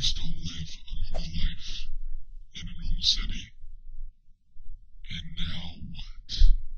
used to live a normal life in a normal city, and now what?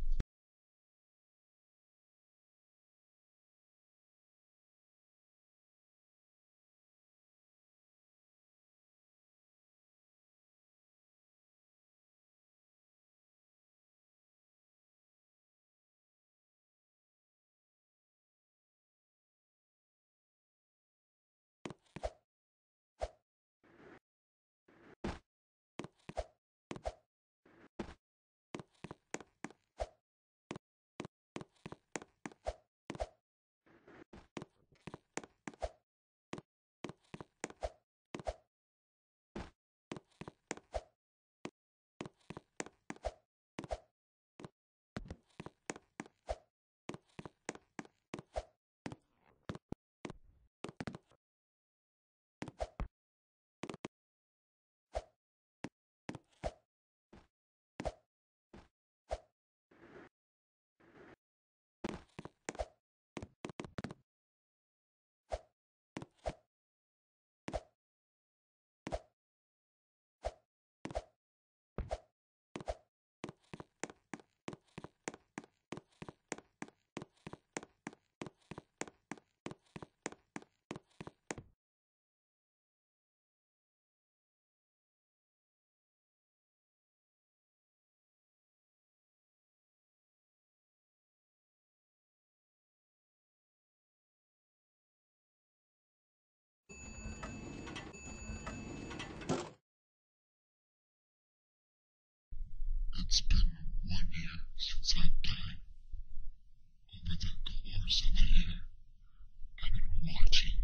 It's been 1 year since I died. Over the course of the year, I've been watching,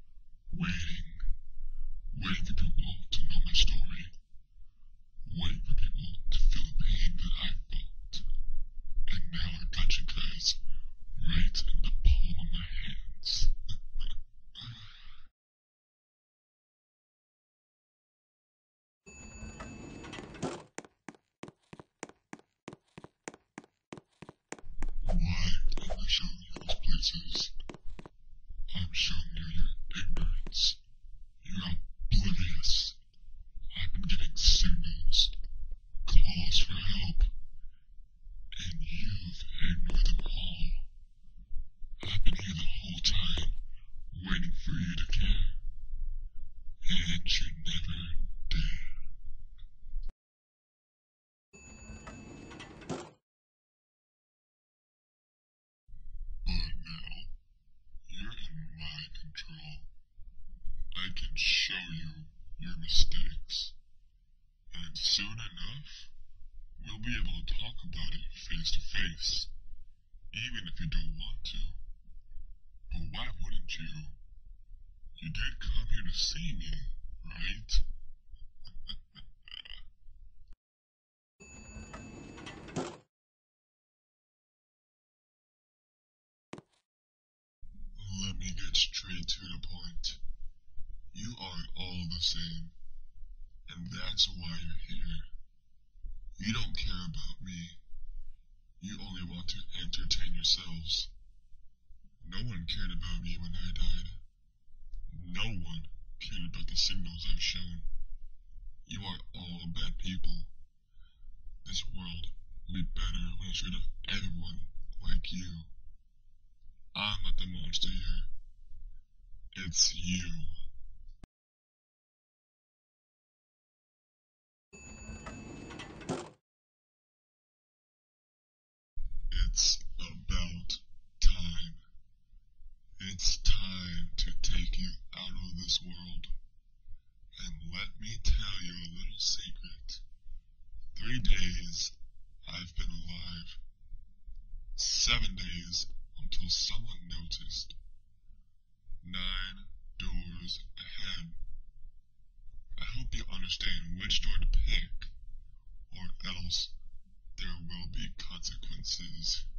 waiting for people to know my story, waiting for people to feel the pain that I felt. And now I got you guys right in the palm of my hands. Why am I showing you these places? I'm showing you your ignorance. You're oblivious. I've been getting signals, calls for help, and you've ignored them all. I've been here the whole time, waiting for you to care, and you never did. But now, you're in my control. I can show you your mistakes, and soon enough, we'll be able to talk about it face to face, even if you don't want to. But why wouldn't you? You did come here to see me, right? Let me get straight to the point. You aren't all the same, and that's why you're here. You don't care about me. You only want to entertain yourselves. No one cared about me when I died. No one cared about the signals I've shown. You are all bad people. This world will be better when it's rid of everyone like you. I'm not the monster here. It's you. It's about time. It's time to take you out of this world. And let me tell you a little secret. 3 days I've been alive. 7 days until someone noticed. 9 doors ahead. I hope you understand which door to pick, or else there will be consequences.